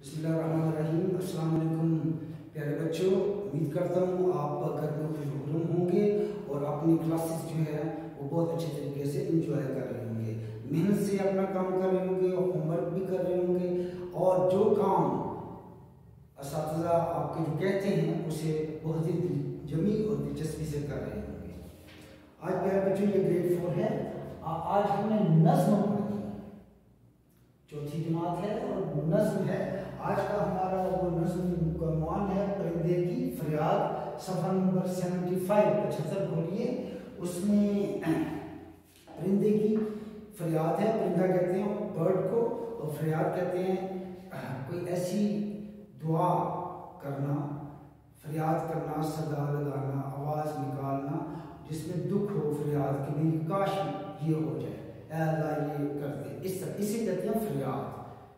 बिस्मिल्लाहिर्रहमानिर्रहीम। अस्सलाम वालेकुम प्यारे बच्चों, उम्मीद करता हूँ आप घर में खुशनुमा होंगे और अपनी क्लासेस जो है वो बहुत अच्छे तरीके से इंजॉय कर रहे होंगे, मेहनत से अपना काम कर रहे होंगे और होमवर्क भी कर रहे होंगे और जो काम असातिज़ा आपके जो कहते हैं उसे बहुत ही जमी और दिलचस्पी से कर रहे होंगे। आज प्यारे बच्चों ये ग्रेड 4 है। आज हमने नज़्म पढ़ी, चौथी जमात है और नज़्म है। आज का हमारा वो नज़्म का मान है परिंदे की फरियाद, सफ़ा नंबर 75 खोलिए। उसमें परिंदे की फरियाद है। परिंदा कहते हैं बर्ड को और फरियाद कहते हैं कोई ऐसी दुआ करना, फरियाद करना, सदा लगाना, आवाज़ निकालना जिसमें दुख हो, फरियाद कि मेरी काश ये हो जाए, अल्लाह ये कर दे, इसे कहते हैं फरियाद,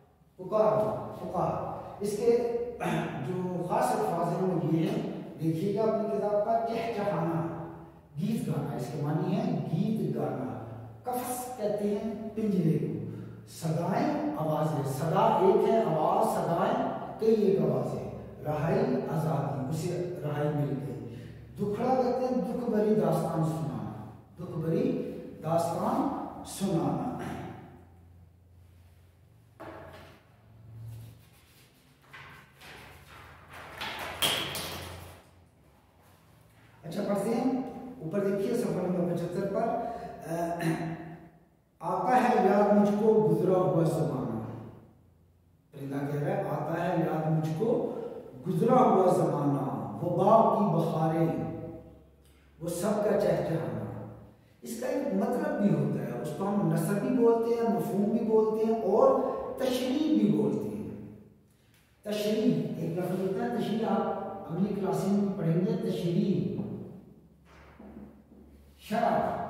पुकार। इसके जो खास अल्फाज हैं वो ये हैं, देखिएगा अपनी किताब का, चहचहाना, गीत गाना, इसके मानी है गीत गाना। कफ्स कहते हैं पिंजरे को, सदाएं आवाजें, सदा एक है, आवाज सदाएं कई एक आवाजें, रहाई आजादी, उसे रहाई मिल गई। दुखड़ा कहते हैं दुख भरी दास्तान सुनाना, दुख भरी दास्तान सुनाना। अच्छा पढ़ते हैं, ऊपर देखिए सफा नंबर 75 पर आता है याद मुझको गुजरा हुआ जमाना। परिंदा कह रहा है आता है याद मुझको गुजरा हुआ जमाना, वो बाग की बहारें, वो सबका चहचहाना। इसका एक मतलब भी होता है, उसको हम नसब भी बोलते हैं, मफहूम भी बोलते हैं और तशरीह भी बोलते हैं। तशरीह एक लफ्ज़ होता है, तशरीह आप अगली क्लास में पढ़ेंगे। तशरीह शरह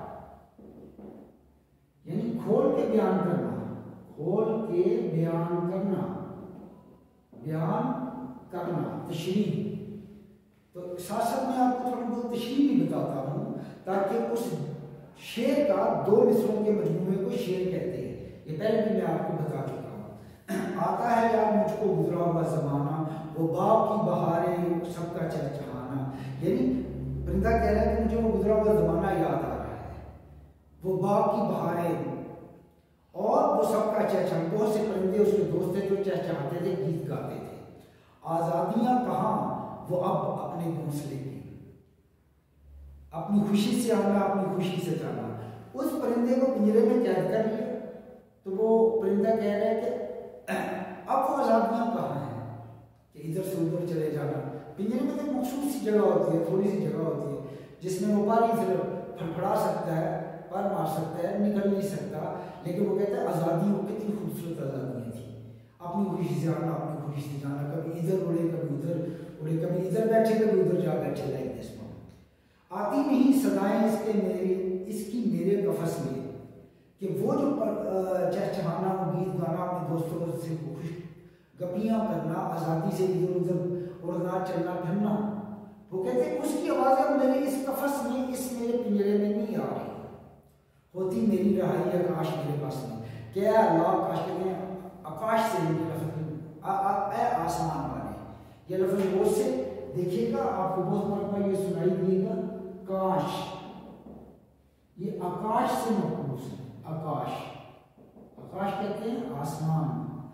यानी खोल के बयान करना, खोल के बयान करना, बयान करना, तशरीह। तो साथ साथ मैं आपको थोड़ी बहुत तशरीह भी बताता हूँ ताकि उस शेर का दो मिसरों के मजमूए को शेर कहते हैं। ये पहले भी मैं आपको बता चुका हूँ। आता है यार मुझको गुजरा हुआ जमाना, वो बाग की बहारें, सबका चहचहाना। यानी परिंदा कह रहा है कि मुझे वो गुजरा हुआ जमाना याद आ रहा है, वो बाग की बहारें और वो सबका चहचहाना। बहुत से परिंदे उसके दोस्त थे जो चहचहाते थे, गीत गाते थे। आज़ादियाँ कहाँ, वो अब अपने घोंसले की, अपनी खुशी से आना, अपनी खुशी से जाना। उस परिंदे को पिंजरे में कैद कर लिया तो वो परिंदा कह रहा है कि अब वो आज़ादियाँ कहाँ हैं कि इधर से उधर चले जाना। पिंजरे में तो मखसूस सी जगह होती है, थोड़ी सी जगह होती है जिसमें वो बारी से फड़फड़ा सकता है, पर मार सकता है, निकल नहीं सकता। लेकिन वो कहता है आज़ादी, वो कितनी खूबसूरत आज़ादियाँ थी, अपनी खुशी से आना, अपनी खुशी से जाना, कभी इधर उड़े, कभी उधर उड़े, कभी इधर बैठे, कभी उधर जा बैठे। Like this. आती नहीं सदाएं इसके मेरे, इसकी मेरे कफस में, कि वो जो चहचहाना, गीत गाना, अपने दोस्तों से खुश गपियाँ करना, आज़ादी से इधर उधर उड़ना, चलना फिरना, वो कहते हैं उसकी आवाज़ें मेरे इस कफस में, इस मेरे पिंजरे में नहीं आ रही। होती मेरी रहाई आकाश मेरे पास में। क्या अल्लाह आकाश कहते हैं, आकाश से आसमान वाले, ये लफ्ज़ गौर से देखिएगा, आपको बहुत मरतबा ये सुनाई देगा। काश, ये आकाश से मखसूस है। आकाश, आकाश कहते हैं आसमान,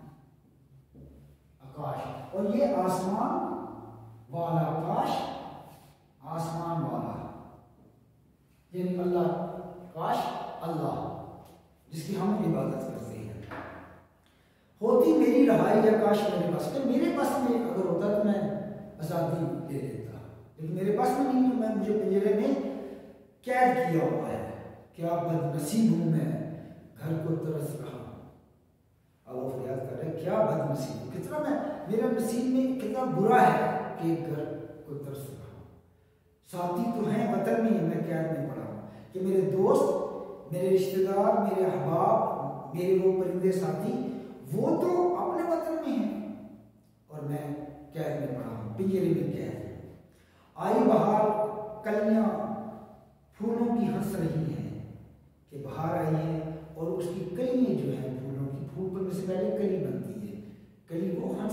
आकाश, और ये आसमान वाला, आकाश आसमान वाला, यानी अल्लाह, काश अल्लाह जिसकी हम इबादत करते हैं। होती मेरी रहाई आकाश मेरे पास, तो मेरे पास में अगर होता तो मैं आज़ादी ले लेता, लेकिन मेरे पास में नहीं, तो मैं, मुझे पिंजरे में कैद किया हुआ है। क्या बदनसीब हूँ मैं, घर को तरस रहा हूँ। अब वो फरियाद कर रहे हैं, क्या बदनसीब हूँ, कितना मैं, मेरा नसीब में कितना बुरा है कि घर को तरस रहा हूँ। साथी तो हैं वतन में, मैं कैद में पड़ा हूँ कि मेरे दोस्त, मेरे रिश्तेदार, मेरे अहबाब, मेरे वो परिंदे साथी, वो तो अपने वतन में हैं और मैं कैद में पड़ा हूँ, पिंजरे में कैद। आई बहार कलियां फूलों की हंस रही हैं, कि बहार आई है और उसकी कलियां जो है फूलों की, फूल बनने से पहले कली बनती है, कली वो हंस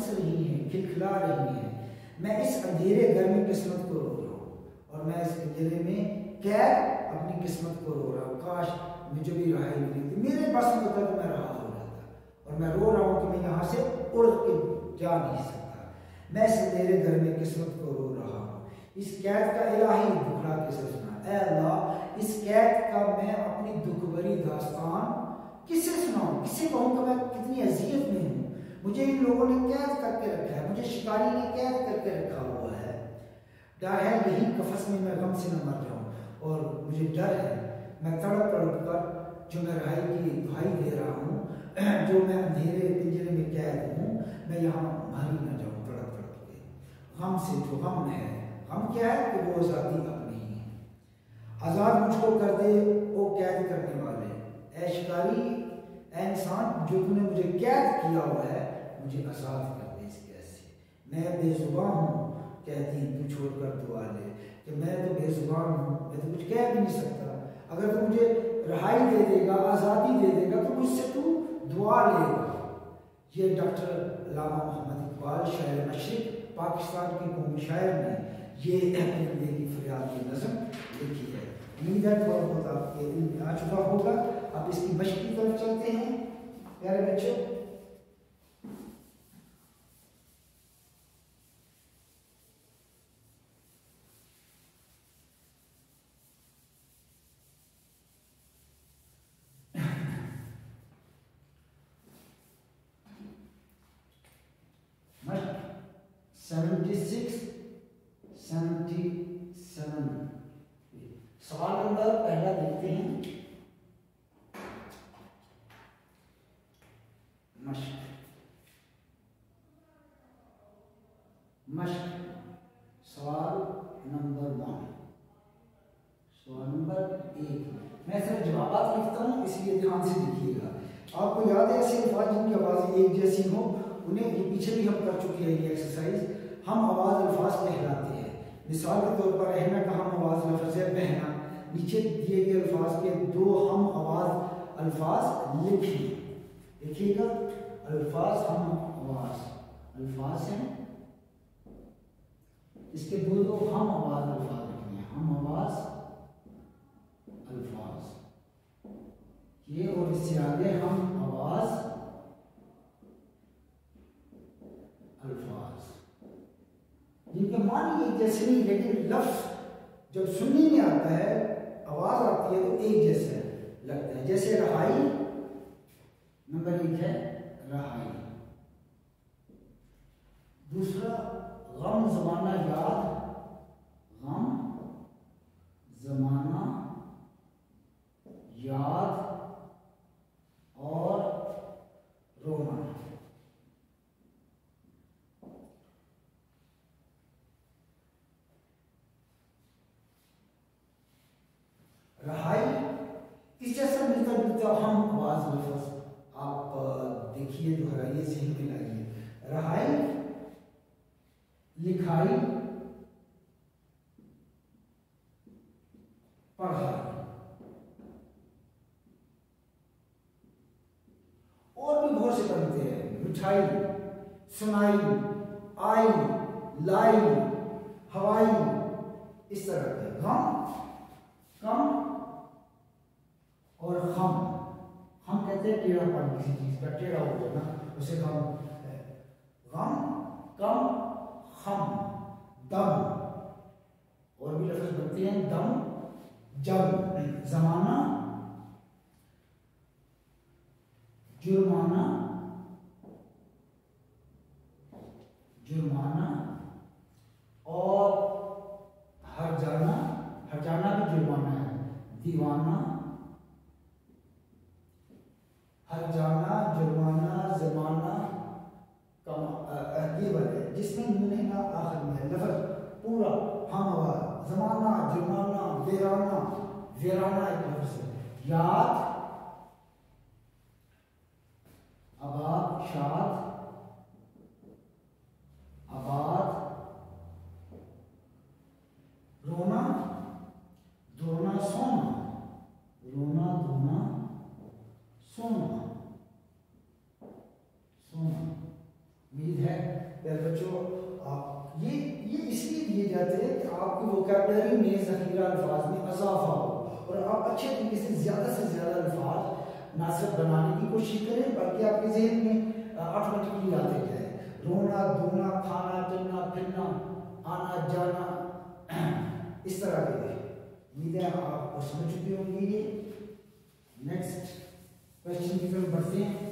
हंस रही हैं, खिलखिला रही हैं। मैं इस अंधेरे घर में किस्मत को रो रहा हूँ, और मैं इस अंधेरे में कैद अपनी किस्मत को रो रहा हूँ। काश मुझे भी रहाई मिली थी, मेरे बस में होता तो मैं रहा हो जाता, और मैं रो रहा हूँ कि मैं यहाँ से उड़ के जा नहीं सकता। मैं इस अंधेरे घर में किस्मत को रो रहा हूँ। इस कैद का इलाही दुखड़ा किसे सुना, ऐ अल्लाह इस कैद का मैं अपनी दुख भरी दास्तान किसे सुनाऊं, किसे कहूँ कि मैं कितनी अजियत में हूँ। मुझे इन लोगों ने कैद करके रखा है, मुझे शिकारी ने कैद करके रखा हुआ है। डर है यही कफस में मैं गम से न मर जाऊं, और मुझे डर है मैं तड़प तड़प कर जो मैं रहाई की दुहाई दे रहा हूँ, जो मैं अंधेरे पिंजरे में कैद हूँ, मैं यहाँ मर ही न जाऊँ तड़प तड़प के। गम से जो गम है, गम क्या है कि वो आज़ादी अपनी ही है। आज़ाद मुझको कर दे वो कैद करने वाले, ऐ शिकारी ऐ इंसान जो तूने मुझे कैद किया हुआ है, मुझे आज़ाद कर दे इस कैद से। मैं बेजुबान हूँ कहती तू छोड़कर दुआ ले, कि मैं तो बेजुबान हूँ, मैं तो कुछ कह भी नहीं सकता। अगर तू मुझे रहाई दे देगा, आज़ादी दे देगा, तो मुझसे तू दुआ लेगा। ये डॉक्टर अल्लामा मोहम्मद इकबाल शायर मशरिक पाकिस्तान के कौमी शायर ने ये अपने की फरियाद की नज़म लिखी है। उम्मीद है थोड़ा बहुत आपके दिल में आ चुका होगा। अब इसकी मशक की तरफ चलते हैं प्यारे बच्चों। मशक 76 77 सवाल नंबर पहला देखते हैं। मशक मशक सवाल नंबर 1, सवाल नंबर 1। मैं सिर्फ जवाब लिखता हूँ, इसलिए ध्यान से लिखिएगा। आपको याद है ऐसे अल्फाज जिनकी आवाज़ें एक जैसी हो, उन्हें ये पीछे भी हम कर चुके हैं ये एक्सरसाइज। हम आवाज़ अल्फाज कहलाते हैं। मिसाल के तौर पर रहना का हम आवाज़ लफ्ज़ है बहना, नीचे दिए गए अल्फाज के 2 हम आवाज़ अल्फाज लिखिए। देखिएगा अल्फाज हम आवाज़ अल्फाज हैं, इसके 2 हम आवाज़ अल्फाज लिखने हैं। हम आवाज़ अल्फाज ये, और इससे आगे हम आवाज़ अल्फाज, जिनके मानी एक जैसे नहीं, लेकिन लफ्ज जब सुनने में आता है, आवाज आती है तो एक जैसे लगता है। जैसे रहाई नंबर 1 है रहाई। दूसरा गम ज़माना याद, गम ज़माना याद और रोना। रहाई इस जैसा मिलता जुलता हम आवाज लफ्ज़ आप देखिए, दोहराइए, सही मिलाइए। रहाई लिखाई पढ़ाई, और भी बहुत से बनते हैं। मिठाई, सुनाई, आई, लाई, हवाई, इस तरह के। गम, कम और हम कहते हैं टेढ़ापन, किसी चीज का टेढ़ा हो जाना, उसे गम। गम, कम, हम, दम, और भी लफ्ज़ बनते हैं। दम, जब, जमाना, जुर्माना, जुर्माना, और हर जाना, हर जाना भी जुर्माना है। दीवाना, हर जाना, जुर्माना, जमाना, ये वाले जिसमें मुने ना आखिर में लफ्ज़ पूरा हम आवाज़। जमाना, जुर्माना, वीराना, वीराना एक लफ्ज़ है। याद, आबाद, शाद, आबाद, रोना, धोना, सोना, रोना, धोना, सोना, सोना। उम्मीद है बच्चों आप ये इसलिए दिए जाते हैं कि आपकी वोकैबुलरी में ज़ख़ीरा अल्फाज में इजाफा हो और आप अच्छे तरीके से ज़्यादा अल्फाज ना सिर्फ बनाने की कोशिश करें बल्कि आपके जहन में ऑटोमेटिकली आते जाए। रोना धोना खाना चलना फिरना आना जाना इस तरह के उम्मीद है आप समझ चुके होंगे। ये नेक्स्ट क्वेश्चन की तरफ बढ़ते हैं।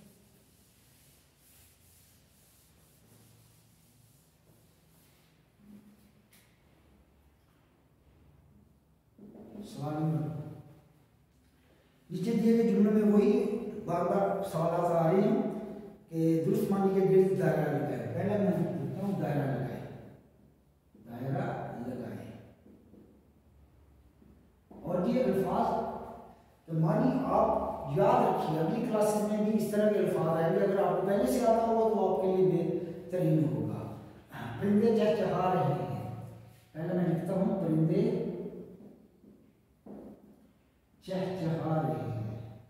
सवाल नीचे दिए गए जुमलों में वही बार बार सवाल आ रहे हैं कि दुरुस्त मानी के गिर्द दायरा लगाए। पहले मैं लिखता हूँ दायरा लगाए, दायरा लगाए। और ये अल्फाज तो मानी आप याद रखिए, अगली क्लासेस में भी इस तरह के अल्फाज आएंगे। अगर आपको पहले से आता होगा तो आपके लिए बेहतरीन होगा। परिंदे चहचहा रहे हैं, पहले मैं लिखता हूँ परिंदे चहचहा रहे हैं।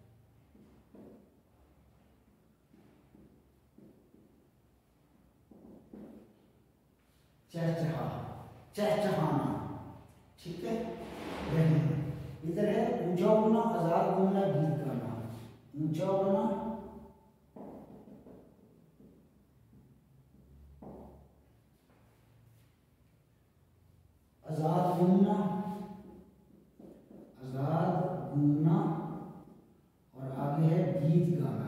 चहचहा चहचहाना, ठीक है। इधर है ऊंचा उड़ना आजाद घूमना गीत गाना। ऊंचा उड़ना आजाद घूमना, आजाद घूमना और आगे है गीत गाना।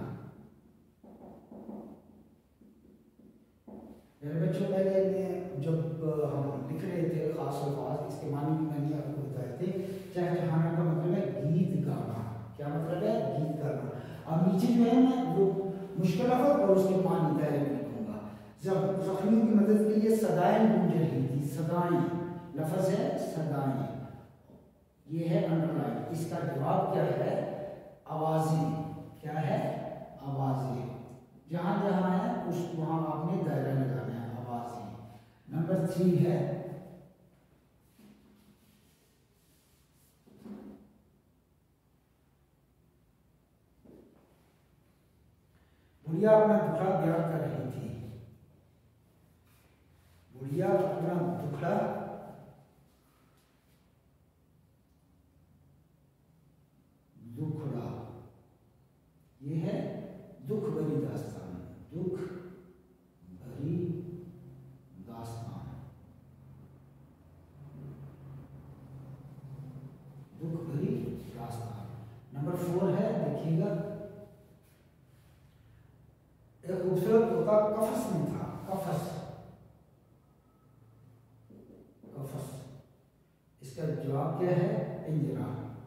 मेरे बच्चों पहले में जब हम लिख रहे थे खास अल्फाज इसके मानी भी मैंने आपको बताए थे। चहचहाना का मतलब है गीत गाना। क्या मतलब है? गीत गाना। अब नीचे जो है मैं वो मुश्किल लफ्ज़ और उसके मानी दायरे में लिखूंगा। जब ज़ख्मियों की मदद के लिए सदाएं गूंज रही थी, सदाएं लफ्ज़ है सदाएं, ये है अंडरलाइन। इसका जवाब क्या है? आवाज़ें। क्या है? आवाज़ें। जहां जहां है उस वहां आपने दायरा लगाना है, आवाज़ें। नंबर 3 है बुढ़िया अपना दुखड़ा बयान कर रही थी। बुढ़िया अपना दुखड़ा दुखड़ा, ये है दुख भरी दास्तान। दुख भरी दास्तान, दुख भरी दास्तान। नंबर 4 है, देखिएगा, एक खूबसूरत तोता कफस में था। कफस, कफस, इसका जवाब क्या है? पिंजरा।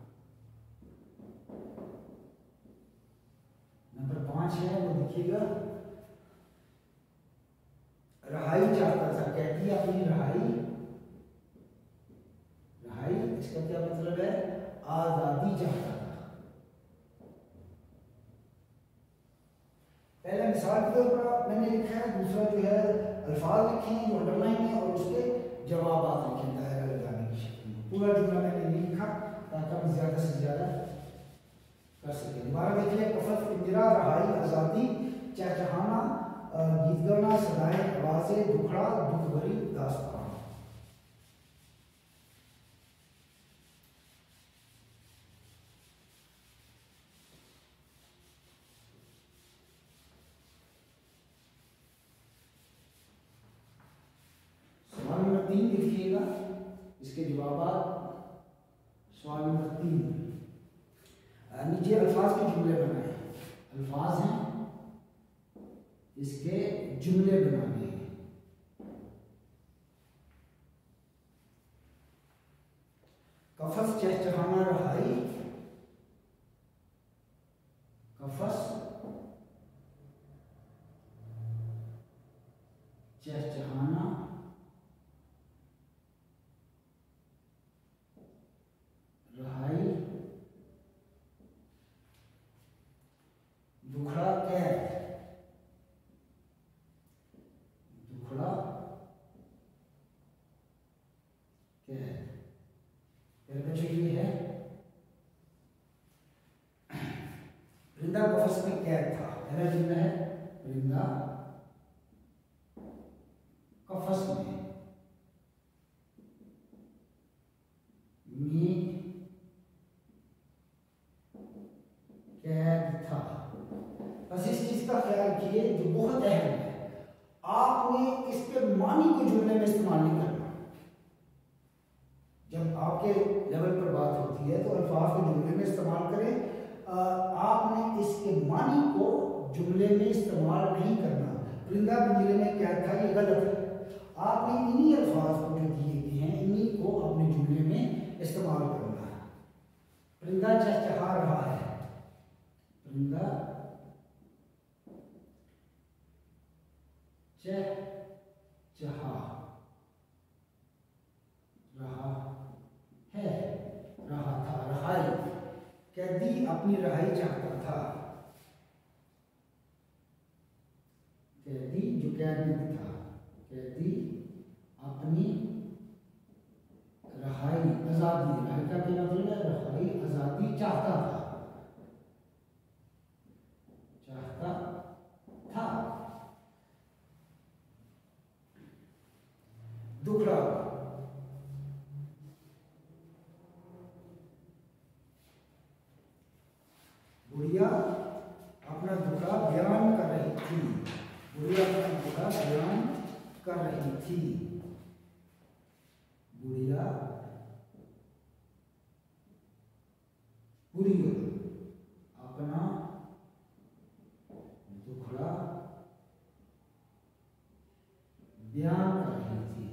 नंबर 5 है, वो देखिएगा, रहाई चाहता था। कैदी अपनी रहाई, रहाई इसका क्या मतलब है? आजादी चाहता था। पहले मिसाल के तौर पर मैंने लिखा है, दूसरा जो है अल्फाज लिखे हैं जो अंडरलाइन है और उसके जवाब लिखे हैं दायरा लगाने की शक्ल में। पूरा जुमला मैंने नहीं लिखा ताकि हम ज़्यादा से ज़्यादा कर सकें। दोबारा देख लें, कफस, पिंजरा, रहाई, आज़ादी, चहचहाना, गीत गाना, सदाएं, आवाज़ें, दुखड़ा, दुख भरी दास्तान। सवाल नंबर 3 देखिएगा, इसके जवाब। सवाल नंबर 3, नीचे अल्फाज के जुमले बनाए। अल्फाज हैं, इसके जुमले बनाने हैं। कफस चहचहाना रहाई, कफस चहचहाना रहाई, दुखड़ा कैद, दुखड़ा कैद। फिर बच्चों ये है, परिंदा कफस में कैद था। पहला जुमला है परिंदा कफस में कैद था। बस इस चीज का ख्याल रखिए जो बहुत अहम है, आपने इसके मानी को जुमले में इस्तेमाल नहीं करना। जब आपके लेवल पर बात होती है तो अल्फाज को जुमले में इस्तेमाल करें, आपने इसके मानी को जुमले में इस्तेमाल नहीं करना। परिंदा पिंजरे में कैद था, ये गलत है। आपने इन्हीं अल्फाज को जो दिए गए हैं इन्हीं को अपने जुमले में इस्तेमाल करना है। परिंदा चहचहा रहा है, परिंदा चहचहा रहा है, रहा था, रहाई। कैदी अपनी रहाई चाहता था। कैदी जो कैद में था, कैदी अपनी रहाई, आजादी, रहाई का क्या मतलब है? रहाई, आजादी चाहता था, चाहता था। दुखड़ा, बुढ़िया अपना दुखड़ा बयान कर रही थी, बुढ़िया अपना दुखड़ा बयान कर रही थी, बुढ़िया बुढ़िया अपना दुखड़ा बयान कर रही थी,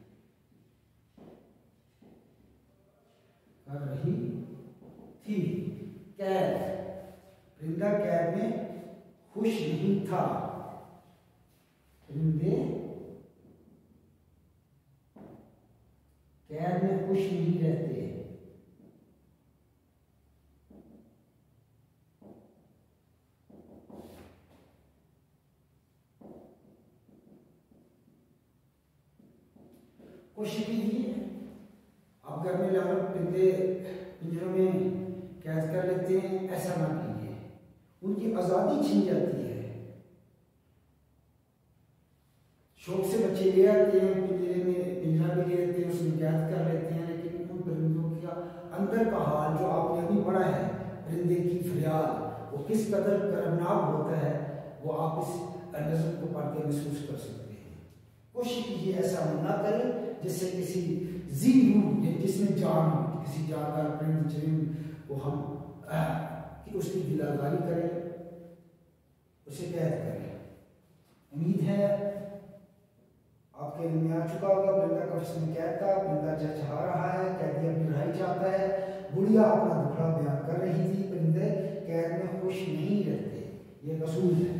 कर रही थी। कैद, परिंदा कैद में खुश नहीं था, परिंदे कैद में खुश नहीं रहते। कोशिश कीजिए, आप घर में लाकर परिंदे पिंजरों में कैद कर लेते हैं, ऐसा ना कीजिए, उनकी आजादी छीन जाती है। शौक से बच्चे ले आते हैं पिंजरे में, पिंजरा भी ले आते हैं, उसमें कैद कर लेते हैं, लेकिन उन परिंदों का अंदर का हाल जो आपने अभी पढ़ा है, परिंदे की फरियाद, वो किस कदर कर्मनाक होता है, वो आप इस नज़म को पढ़ के महसूस कर सकते हैं। कोशिश कीजिए ऐसा ना करें जिससे किसी जी रूह जिसमें जान, किसी जानदार परिंद चरिंद को हम कि उसकी दिलादारी करें, उसे कैद करें। उम्मीद है आपके में आ चुका होगा। परिंदा कफस में कैद था, परिंदा चहचहा रहा है, कैदी अपनी रिहाई चाहता है, बुढ़िया अपना दुखड़ा बयान कर रही थी, परिंदे कैद में खुश नहीं रहते। ये असूल है।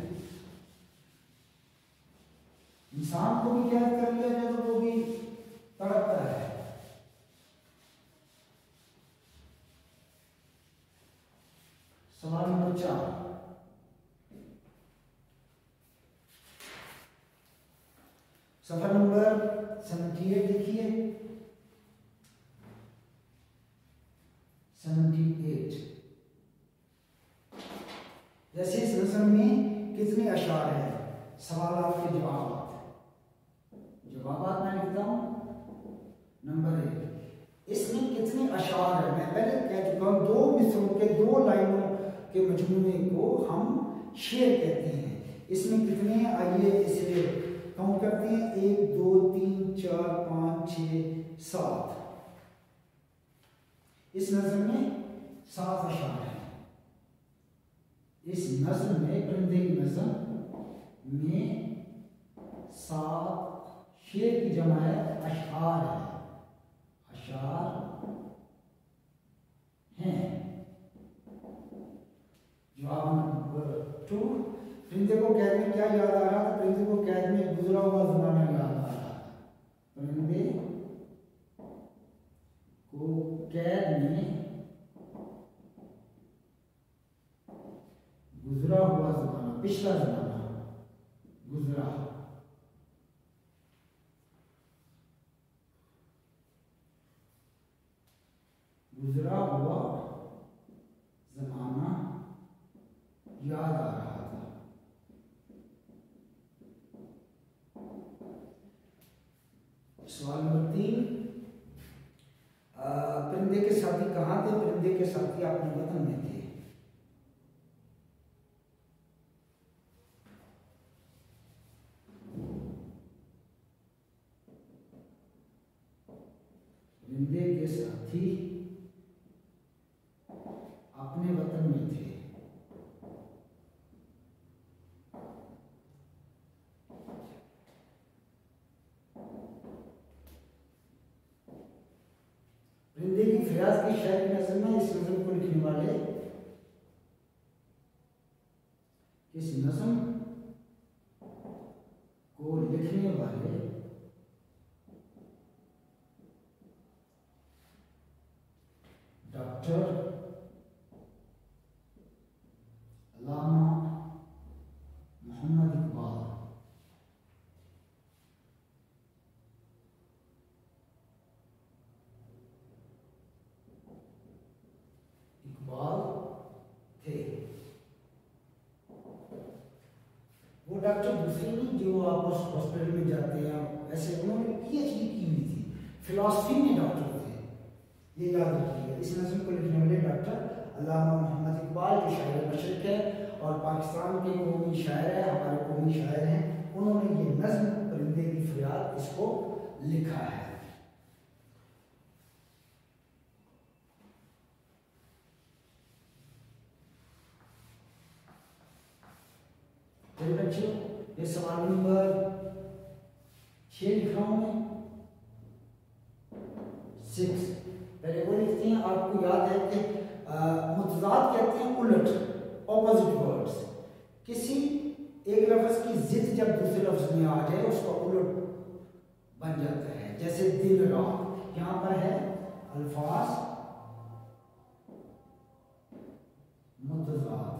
इंसान को भी कैद कर लिया जाए तो वो भी तड़पता है। सवाल नंबर 4, सफर नंबर 78 देखिए, 78। जैसे इस नज़म में कितने अशार हैं, सवाल के जवाब मैं लिखता हूं। नंबर 1, इसमें कितने अशार है? मैं पहले कह चुका हूं, दो मिसरों के, दो लाइनों के मजमूए को हम शेर कहते हैं। इसमें कितने हैं? आइए इसे काउंट करते हैं। 1 2 3 4 5 6 7। इस नज़म में 7 अशार हैं। इस नज़म में, परिंदे की नज़म में 7 शेर की जमा है, अशार है, अशार हैं। जवाब नंबर 2, परिंदे को कैद में क्या याद आ रहा था? परिंदे को कैद में गुजरा हुआ जमाना याद आ रहा था। परिंदे को कैद में गुजरा हुआ जमाना, पिछला जमाना, गुजरा, गुजरा हुआ जमाना याद आ रहा था। सवाल नंबर 3, परिंदे के साथी कहाँ थे? परिंदे के साथी अपने वतन में थे। परिंदे के साथी अपने वतन में थे। परिंदे की फरियाद की शायरी नज़म में इस नज़म को लिखने वाले, इस नज़म को लिखने वाले डॉक्टर अल्लामा मोहम्मद इकबाल। थे वो डॉक्टर दूसरे नहीं जो आप उस हॉस्पिटल में जाते हैं, ऐसे उन्होंने पीएचडी की हुई थी, फिलॉसफी में डॉक्टर थे, ये याद रखिएगा। इस नज़म को लिखने वाले डॉक्टर अल्लामा मोहम्मद इकबाल के शायर मशरक़ है और पाकिस्तान के कौमी शायर है, हमारे कौमी शायर हैं, उन्होंने ये नज़म परिंदे की फरियाद इसको लिखा है। बच्चों ये सवाल नंबर 6 लिख रहा हूं मैं, 6। पहले वो लिखते हैं, आपको याद है कि मुतज़ाद कहते हैं उलट, ऑपोजिट वर्ड्स। किसी एक लफ्ज़ की जिद जब दूसरे लफ्ज़ में आ जाए उसका उलट बन जाता है, जैसे दिन रात। यहाँ पर है अल्फाज मुतज़ाद,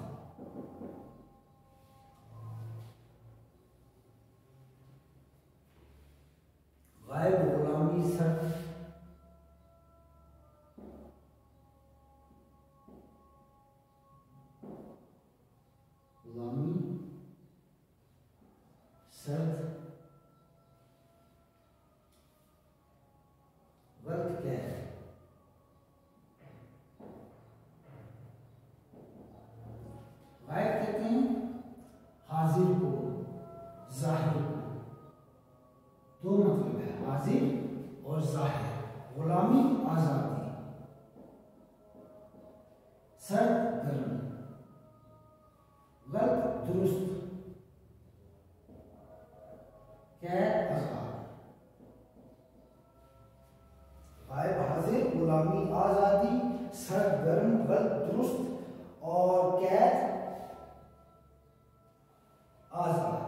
गायब, गुलामी, सर, गुलामी, सर्द, वक्त क्या है? गायब कहते हैं हाजिर को, जाहिर को। दो मतलब है, हाजिर और जाहिर। गुलामी आजादी, सर्द गर्म, वक्त दुरुस्त, कैद आजाद। गायब, हाजिर, गुलामी आजादी, सर्द गर्म, वक्त दुरुस्त और कैद आजाद।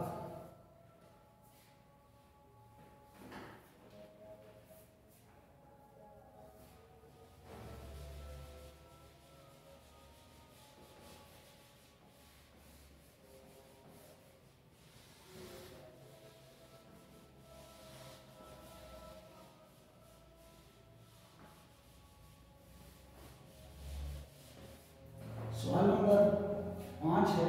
सवाल नंबर 5 है,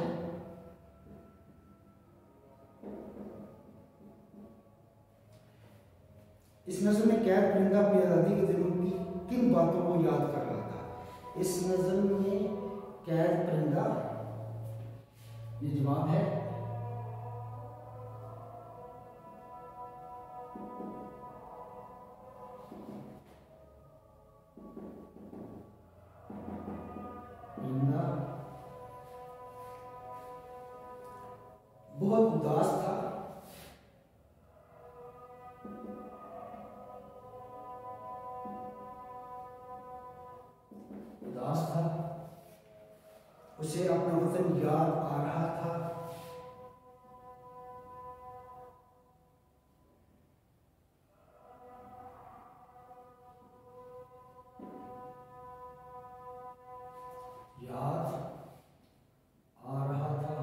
इस नज़म में कैद परिंदा अपनी आज़ादी के दिनों की किन बातों को याद कर रहा था? इस नज़म में कैद परिंदा, ये जवाब है परिंदा बहुत उदास था, उसे अपना वतन याद आ रहा था। याद आ रहा था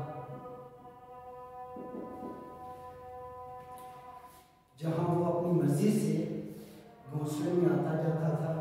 जहां वो अपनी मर्जी से घोंसले में आता जाता था।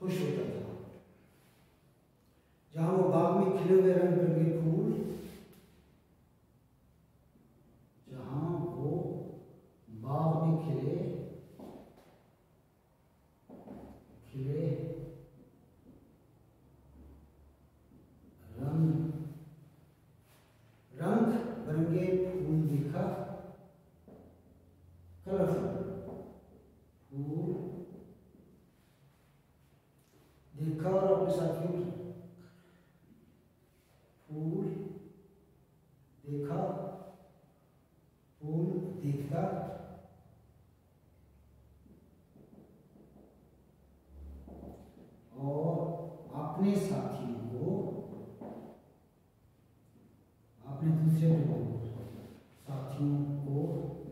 खुश होता था। जहां वो बाग में खिले हुए रंग बिरंगे फूल, जहां वो बाग में खिले रंग बिरंगे फूल देखा, कलरफुल फूल देखा, और अपने साथियों फूल देखा, फूल देखता, और अपने साथियों को, अपने दूसरे साथियों को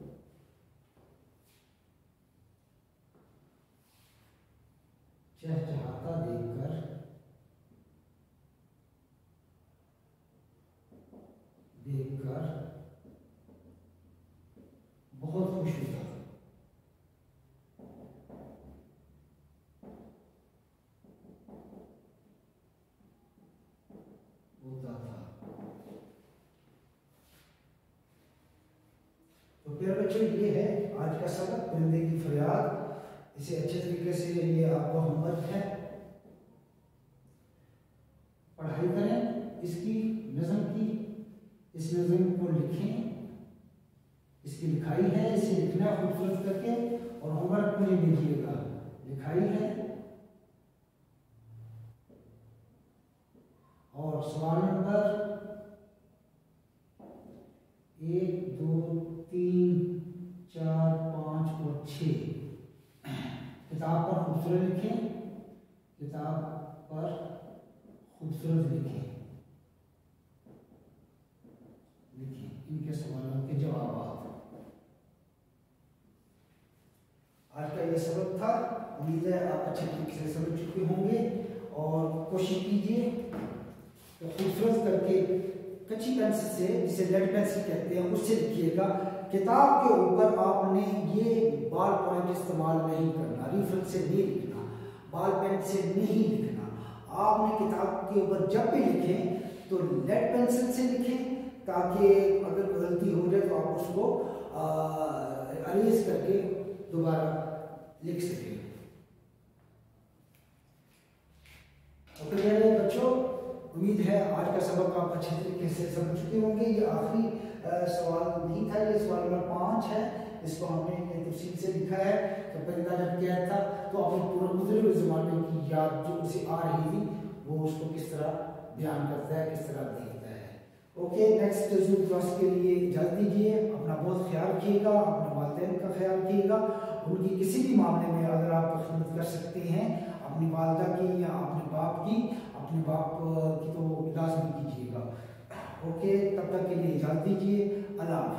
चहचहाता देखकर बहुत खुश होता था। तो प्यारे बच्चों, ये है आज का सबक, परिंदे की फरियाद। इसे अच्छे तरीके से, ये आपका होमवर्क है, पढ़ाई करें इसकी, नज़म की, इस नज़म को लिखें, इसकी लिखाई है, इसे लिखना खूबसूरत करके, और होमवर्क को नहीं लीजिएगा, लिखाई है। और सवाल नंबर 1, 2, 3, 4, 5 और 6 किताब पर खूबसूरत लिखें, किताब पर खूबसूरत लिखें, इनके सवालों के जवाब। आज का ये सबक था, उम्मीद है आप अच्छे तरीके से समझ चुके होंगे, और कोशिश कीजिए तो खूबसूरत करके कच्ची पेंसिल से, जिसे लेड पेंसिल कहते हैं, उससे लिखिएगा। किताब के ऊपर आपने ये बॉल पॉइंट इस्तेमाल नहीं करना, रिफिल से नहीं लिखना, बॉल पेन से नहीं लिखना। आपने किताब के ऊपर जब भी लिखें तो लेड पेंसिल से लिखें, ताकि अगर गलती हो जाए तो आप उसको अरेज करके दोबारा लिख सकें। तो मेरे बच्चों, उम्मीद है आज का सबक आप अच्छे तरीके से समझ चुके होंगे। ये आखिरी सवाल नहीं था, ये सवाल नंबर 5 है। इसको हमने तफसील से लिखा है। तो परिंदा जब क्या था तो अपने पूरे गुजरे हुए ज़माने की याद जो उसे आ रही थी, वो उसको किस तरह बयान करता है, किस तरह देखता है। ओके, नेक्स्ट जूम क्लास के लिए इजाज़त दीजिए। अपना बहुत ख्याल रखिएगा, अपने वालिदैन का ख्याल रखिएगा। उनकी किसी भी मामले में अगर आप खिदमत कर सकते हैं, अपनी वालदा की या अपने बाप की तो लाजमी कीजिएगा। ओके, तब तक के लिए इजाज़त दीजिए। अल्लाह।